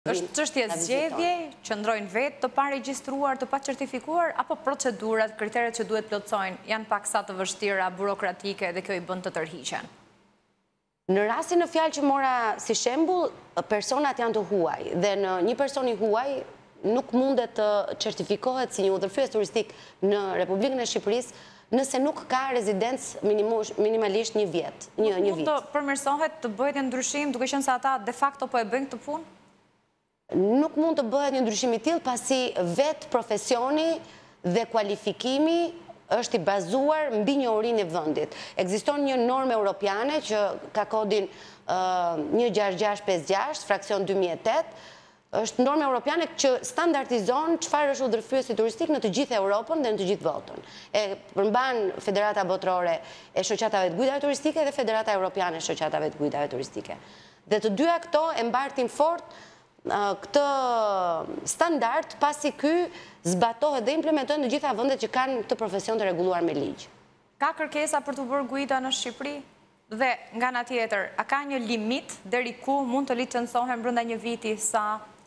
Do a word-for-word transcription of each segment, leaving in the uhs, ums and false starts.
Është çështje zgjedhje, qëndrojnë vetë të paregjistruar, të pacertifikuar, apo procedurat, kriteret që duhet plotësojnë janë paksa të vështira, burokratike dhe kjo i bën të tërhiqen? Në rastin në fjalë që mora si shembull, personat janë të huaj dhe në një person i huaj nuk mundet të certifikohet si një udhëfyes turistik në Republikën e Shqipërisë nëse nuk ka rezidencë minimalisht një vjet, një një vit. Mund të përmirësohet të bëhet një ndryshim duke qenë se ata de facto po e bëjnë këtë punë? Nuk mund të bëhet një ndryshim i tillë pasi vetë profesioni dhe kualifikimi është i bazuar mbi njohurinë e vendit. Ekziston një normë europiane që ka kodin një gjasht gjasht pesë gjasht, fraksion dy mijë e tetë, është normë europiane që standardizon çfarë është udhëfyesi turistik në të gjithë Europën dhe në të gjithë botën. E përmban Federata Botërore e Shoqatave të Guidave Turistike dhe Federata Europiane e Shoqatave të Guidave Turistike. Dhe të dyja këto e mbartin fort këtë standard pasi ky zbatohet dhe implementohet në gjitha vendet që kanë këtë profesion të rregulluar me ligj. Ka kërkesa për të bërë guida në Shqipëri? Dhe nga ana tjetër, a ka një limit deri ku mund të licencohen brenda një viti sa?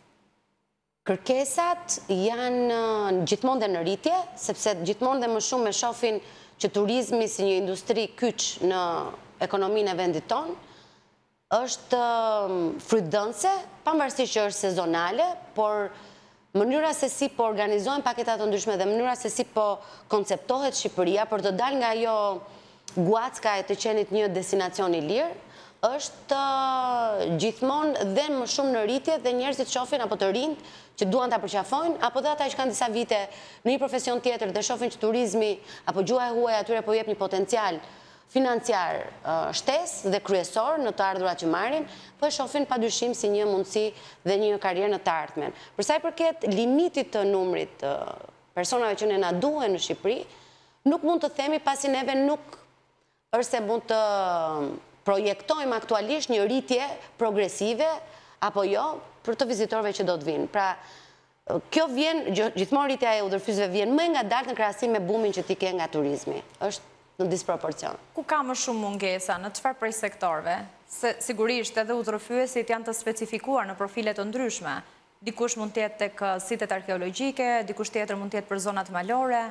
Kërkesat janë gjithmonë dhe në rritje, sepse gjithmonë dhe më shumë e shohin që turizmi si një industri kyç në ekonominë e vendit tonë, është frytdhënëse, pavarësisht që është sezonale, por mënyra se si po organizohen paketat të ndryshme dhe mënyra se si po konceptohet Shqipëria për të dalë nga ajo guacka e të qenit një destinacion i lirë, është gjithmonë dhe më shumë në rritje dhe njerëzit shohin apo të rinjt që duan ta përqafojnë, apo dhe ata që kanë disa vite në një profesion tjetër dhe shohin që turizmi apo gjuha e huaj atyre po jep një potencial financiar shtesë dhe kryesor në të ardhurat që marrin, po e shohin padyshim si një mundësi dhe një karrierë në të ardhmen. Për sa i përket limitit të numrit të personave që ne na duhen në Shqipëri, nuk mund të themi pasi neve nuk është se mund të projektojmë aktualisht një rritje progresive apo jo për të vizitorëve që do të vinë. Pra, kjo vjen, gjithmonë rritja e udhëfyesve vjen më nga dalë në krahasim me bumin që ti ke nga turizmi. Është në disproporcion. Ku ka më shumë mungesa, në çfarë prej sektorëve? Se sigurisht edhe udhëfyesit janë të specifikuar në profile të ndryshme. Dikush mund të jetë tek sitet arkeologjike, dikush tjetër mund të jetë për zonat malore.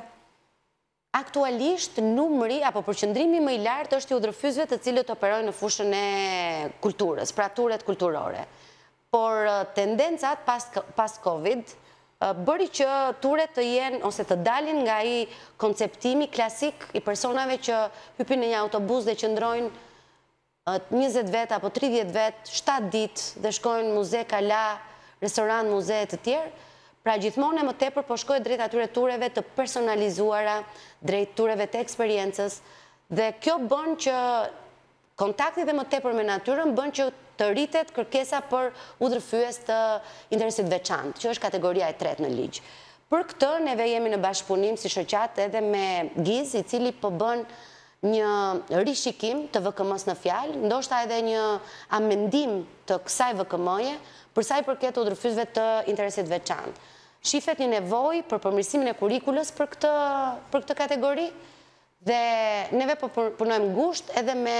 Aktualisht numri apo përqendrimi më i lartë është i udhëfyesve të cilët operojnë në fushën e kulturës, pra turet kulturore. Por tendencat pas pas Covid bëri që turet të jenë ose të dalin nga i konceptimi klasik i personave që hypin në një autobus dhe qëndrojnë njëzet vet apo tridhjetë vet, shtatë ditë dhe shkojnë muze, kala, restoran, muze e të tjerë. Pra gjithmonë e më tepër po shkohet drejt atyre tureve të personalizuara, drejt tureve të eksperiencës dhe kjo bën që kontakti dhe më tepër me natyrën bën që të rritet kërkesa për udhëfyes të interesit veçantë, që është kategoria e tretë në ligj. Për këtë neve jemi në bashkëpunim si shoqat edhe me GIZ, i cili po bën një rishikim të V K M-s në fjalë, ndoshta edhe një amendim të kësaj V K M-je për sa i përket udhëfyesve të interesit veçantë. Shifet një nevojë për përmirësimin e kurrikulës për këtë për këtë kategori dhe neve po punojmë ngushtë edhe me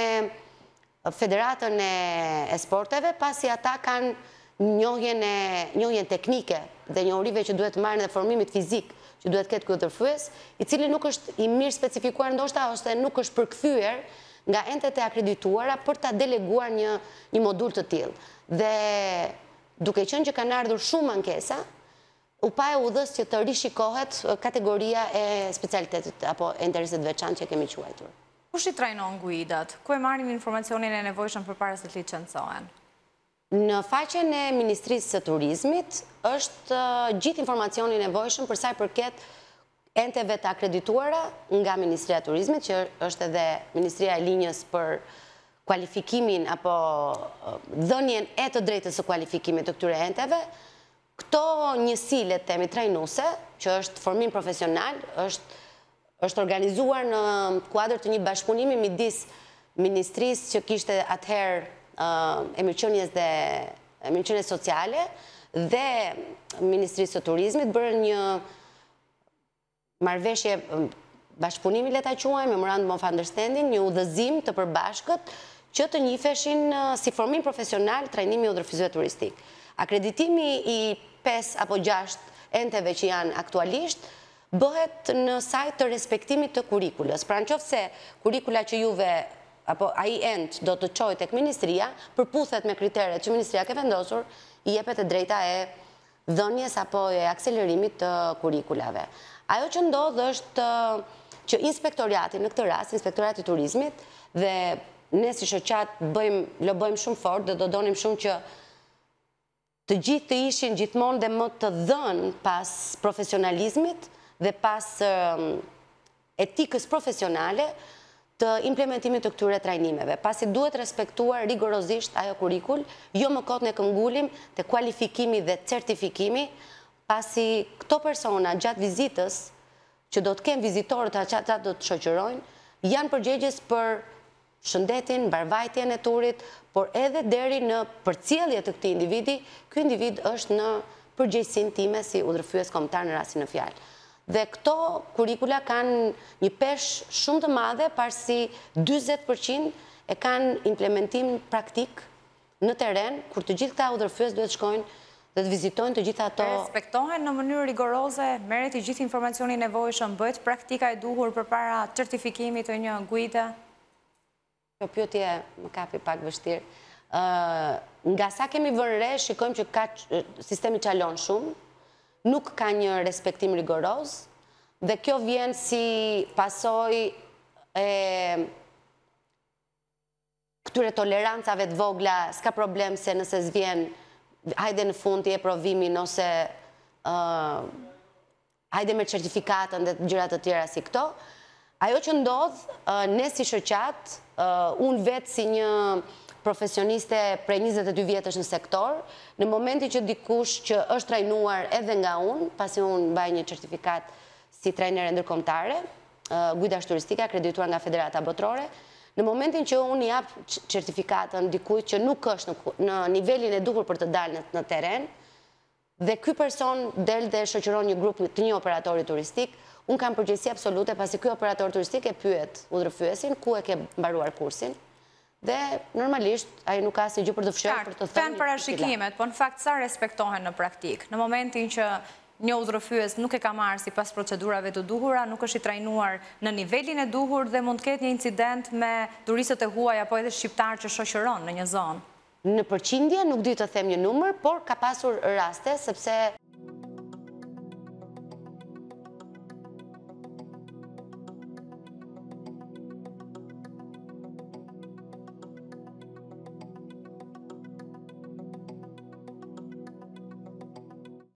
Federatën e sporteve, pasi ata kanë njohjen e njohjen teknike dhe njohurive që duhet marrën dhe formimit fizik që duhet ketë ky udhëfyes, i cili nuk është i mirë specifikuar ndoshta ose nuk është përkthyer nga entet e akredituara për ta deleguar një një modul të tillë. Dhe duke qenë që kanë ardhur shumë ankesa, u pa e udhës që të rishikohet kategoria e specialitetit apo e interesit veçantë që kemi quajtur. Kush i trajnon guidat? Ku e marrin informacionin e nevojshëm përpara se të licencohen? Në faqen e Ministrisë së Turizmit është gjithë informacioni i nevojshëm për sa i përket enteve të akredituara nga Ministria e Turizmit, që është edhe Ministria e Linjës për kualifikimin apo dhënien e të drejtës së kualifikimit të këtyre enteve. Këto njësi, le të themi, trajnuese, që është formim profesional, është është organizuar në kuadër të një bashkëpunimi midis Ministrisë që kishte atëherë emirëqenies dhe emirëqenies sociale dhe Ministrisë së Turizmit, bërë një marrëveshje bashkëpunimi, le ta quajmë, Memorandum of Understanding, një udhëzim të përbashkët që të njiheshin si formim profesional trajnimi i udhëfyesve turistik. Akreditimi i pesë apo gjashtë enteve që janë aktualisht, bëhet në sajt të respektimit të kurikulës. Pra në qoftë se kurikula që juve, apo a i end do të qojë tek Ministria, përputhet me kriteret që Ministria ke vendosur, i jepet e drejta e dhënjes apo e akselerimit të kurikulave. Ajo që ndodhë është që inspektoriati, në këtë rast, inspektoriati turizmit, dhe ne si shoqat lo bëjmë shumë fort dhe do donim shumë që të gjithë të ishin gjithmonë dhe më të dhënë pas profesionalizmit dhe pas etikës profesionale të implementimit të këtyre trajnimeve. Pasi duhet respektuar rigorozisht ajo kurikull, jo më kot në këmgullim të kualifikimi dhe certifikimi, pasi këto persona gjatë vizitës, që do të kemë vizitorët që ata do të shoqërojnë, janë përgjegjës për shëndetin, mbarvajtjen e turit, por edhe deri në përcjellje të këtij individi, ky individ është në përgjegjësinë time si udhërfyes kombëtar në rastin e fjalë. Dhe këto kurikula kanë një peshë shumë të madhe, parësi dyzet përqind e kanë implementim praktik në teren, kur të gjithë këta udhërfyes duhet shkojnë dhe të vizitojnë të gjitha ato... Respektohen në mënyrë rigoroze, merret i gjithë informacioni nevojshëm, bëhet praktika e duhur përpara certifikimit të një guide? Kjo pyetje më kapi pak vështirë. Nga sa kemi vënë re, shikojmë që ka sistemi çalon shumë, nuk ka një respektim rigoroz, dhe kjo vjen si pasoj e këtyre tolerancave të vogla, s'ka problem se nëse zvjen, hajde në fund të je provimin, ose hajde me certifikatën dhe gjërat të tjera si këto. Ajo që ndodhë, ne si shoqat, unë vetë si një profesioniste prej njëzet e dy vjetësh në sektor, në momenti që dikush që është trajnuar edhe nga unë, pasi unë mbaj një certifikat si trajnere ndërkombëtare, guidash turistike, akredituar nga Federata Botrore, në momentin që unë jap certifikatën dikujt që nuk është në nivelin e duhur për të dalë në teren, dhe ky person del dhe shoqëron një grup të një operatori turistik, unë kam përgjegjësi absolute pasi ky operator turistik e pyet udhërfyesin ku e ke mbaruar kursin, dhe normalisht ai nuk ka asnjë gjë për të fshehur për të thënë. Kanë parashikimet, po në fakt sa respektohen në praktik. Në momentin që një udhërfyes nuk e ka marrë sipas procedurave të duhura, nuk është i trajnuar në nivelin e duhur dhe mund të ketë një incident me turistët e huaj apo edhe shqiptar që shoqëron në një zonë. Në përqindje nuk di të them një numër, por ka pasur raste sepse